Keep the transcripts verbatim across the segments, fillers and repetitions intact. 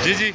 जी जी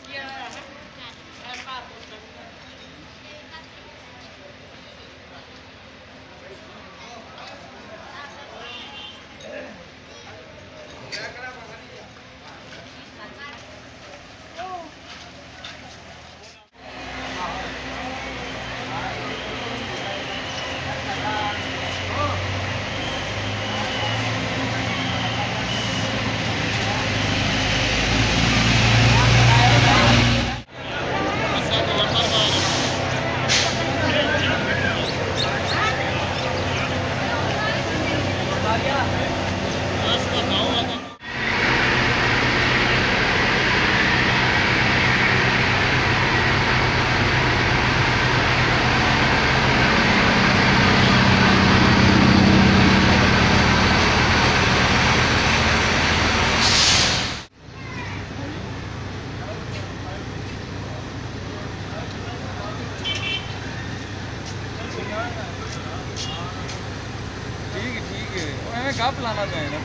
ठीक ठीक है हमें कहाँ पिलाना चाहिए ना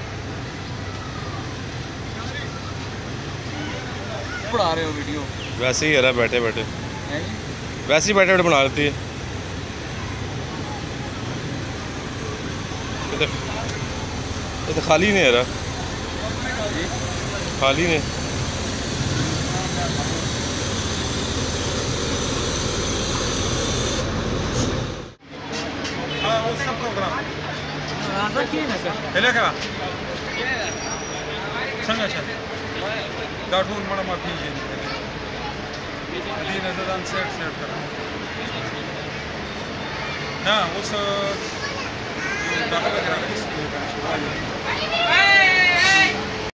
पढ़ा रहे हो वीडियो वैसे ही है ना बैठे बैठे हैं जी वैसे ही बैठे बैठे बना लेती है ये तो, ये तो खाली नहीं है रहा खाली नहीं वो सब प्रोग्राम आता की ना सर हेले का संग अच्छा गाठून मला माफी तीन हजार सेट सेट करा ना उस दाखला करा